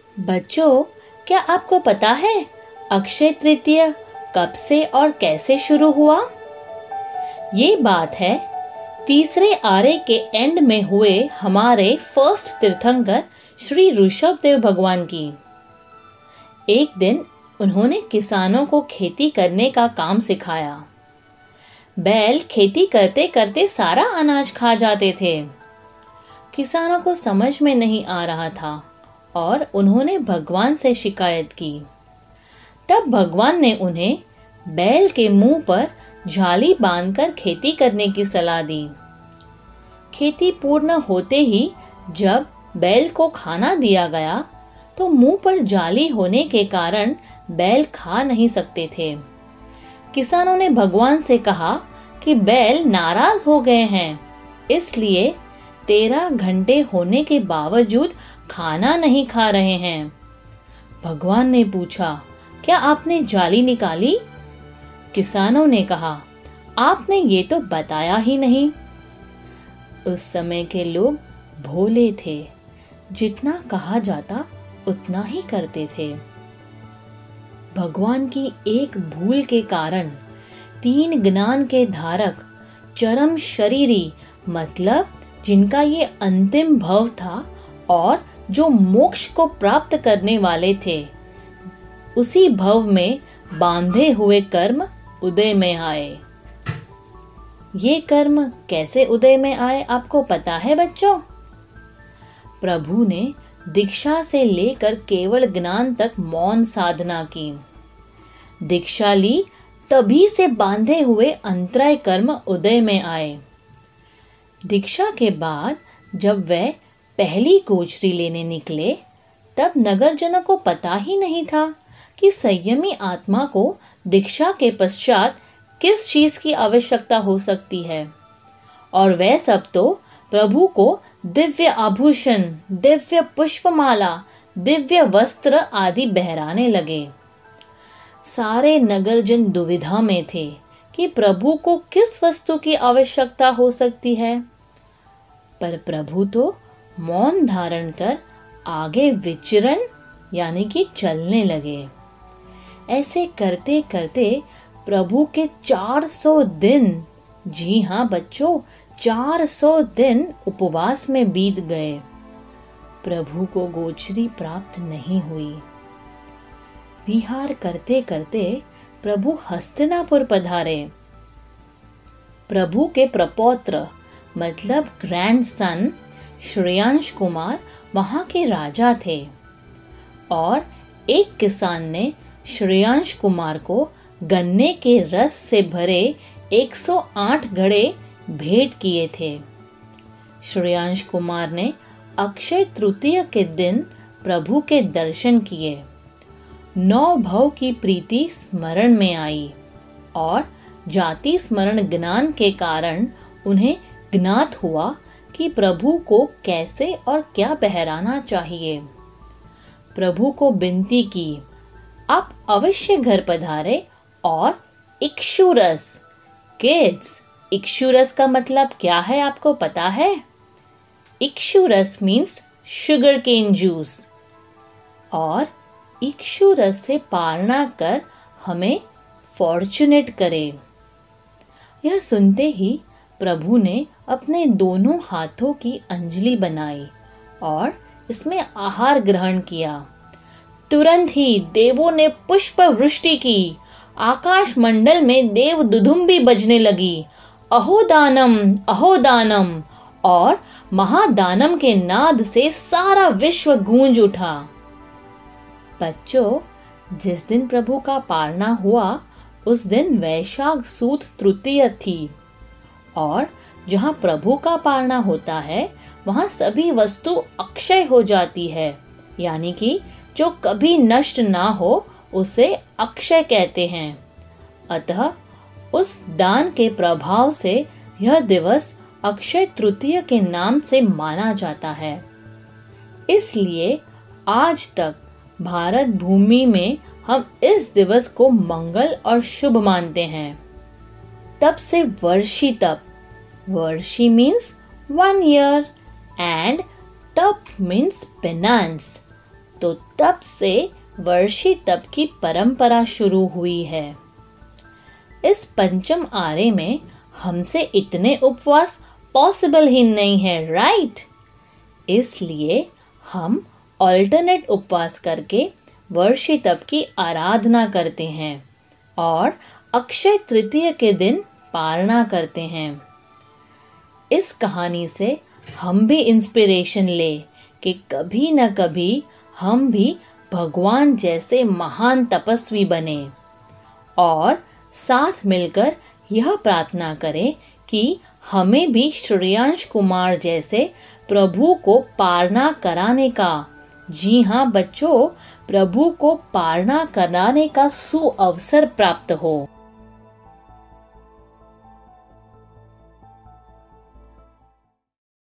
बच्चों, क्या आपको पता है अक्षय तृतीया कब से और कैसे शुरू हुआ? ये बात है तीसरे आरे के एंड में हुए हमारे फर्स्ट तीर्थंकर श्री ऋषभ देव भगवान की। एक दिन उन्होंने किसानों को खेती करने का काम सिखाया। बैल खेती करते करते सारा अनाज खा जाते थे। किसानों को समझ में नहीं आ रहा था और उन्होंने भगवान से शिकायत की। तब भगवान ने उन्हें बैल के मुंह पर जाली बांधकर खेती करने की सलाह दी। खेती पूर्ण होते ही जब बैल को खाना दिया गया तो मुंह पर जाली होने के कारण बैल खा नहीं सकते थे। किसानों ने भगवान से कहा कि बैल नाराज हो गए हैं, इसलिए 13 घंटे होने के बावजूद खाना नहीं खा रहे हैं। भगवान ने पूछा, क्या आपने जाली निकाली? किसानों ने कहा, आपने ये तो बताया ही नहीं। उस समय के लोग भोले थे, जितना कहा जाता उतना ही करते थे। भगवान की एक भूल के कारण 3 ज्ञान के धारक चरम शरीरी, मतलब जिनका ये अंतिम भव था और जो मोक्ष को प्राप्त करने वाले थे, उसी भव में बांधे हुए कर्म उदय में आए। ये कर्म कैसे उदय में आए आपको पता है बच्चों? प्रभु ने दीक्षा से लेकर केवल ज्ञान तक मौन साधना की। दीक्षा ली तभी से बांधे हुए अंतराय कर्म उदय में आए। दीक्षा के बाद जब वह पहली गोचरी लेने निकले, तब नगरजनों को पता ही नहीं था कि संयमी आत्मा को दीक्षा के पश्चात किस चीज की आवश्यकता हो सकती है। और वह सब तो प्रभु को दिव्य आभूषण, दिव्य पुष्पमाला, दिव्य वस्त्र आदि बहराने लगे। सारे नगरजन दुविधा में थे कि प्रभु को किस वस्तु की आवश्यकता हो सकती है, पर प्रभु तो मौन धारण कर आगे विचरण यानी कि चलने लगे। ऐसे करते करते प्रभु के 400 दिन, जी हाँ बच्चों, 400 दिन उपवास में बीत गए। प्रभु को गोचरी प्राप्त नहीं हुई। विहार करते करते प्रभु हस्तिनापुर पधारे। प्रभु के प्रपौत्र मतलब ग्रैंडसन श्रेयांश कुमार वहां के राजा थे और एक किसान ने श्रेयांश कुमार को गन्ने के रस से भरे 108 घड़े भेंट किए थे। श्रेयांश कुमार ने अक्षय तृतीया के दिन प्रभु के दर्शन किए। 9 भव की प्रीति स्मरण में आई और जाति स्मरण ज्ञान के कारण उन्हें ज्ञात हुआ कि प्रभु को कैसे और क्या बहराना चाहिए। प्रभु को विनती की, आप अवश्य घर पधारे और इक्षुरस, किड्स, इक्षुरस का मतलब क्या है आपको पता है? इक्षुरस मीन्स शुगर केन जूस, और इक्षुरस से पारणा कर हमें फॉर्चुनेट करे। यह सुनते ही प्रभु ने अपने दोनों हाथों की अंजलि बनाई और इसमें आहार ग्रहण किया। तुरंत ही देवों ने पुष्प वृष्टि की। आकाश मंडल में देव दुदुम्बी बजने लगी, अहोदानम अहोदानम, और महादानम के नाद से सारा विश्व गूंज उठा। बच्चों, जिस दिन प्रभु का पारणा हुआ उस दिन वैशाख सुद तृतीया थी और जहाँ प्रभु का पारणा होता है वहाँ सभी वस्तु अक्षय हो जाती है, यानी कि जो कभी नष्ट ना हो उसे अक्षय कहते हैं। अतः उस दान के प्रभाव से यह दिवस अक्षय तृतीया के नाम से माना जाता है। इसलिए आज तक भारत भूमि में हम इस दिवस को मंगल और शुभ मानते हैं। तब से वर्षी तप, वर्षी मीन्स 1 year and तप मीन्स पेनांस, तो तब से वर्षी तप की परंपरा शुरू हुई है। इस पंचम आरे में हमसे इतने उपवास पॉसिबल ही नहीं है, राइट? इसलिए हम ऑल्टरनेट उपवास करके वर्षी तप की आराधना करते हैं और अक्षय तृतीया के दिन पारणा करते हैं। इस कहानी से हम भी इंस्पिरेशन ले कि कभी न कभी हम भी भगवान जैसे महान तपस्वी बने और साथ मिलकर यह प्रार्थना करें कि हमें भी श्रेयांश कुमार जैसे प्रभु को पारणा कराने का, जी हाँ बच्चों, प्रभु को पारणा कराने का सुअवसर प्राप्त हो।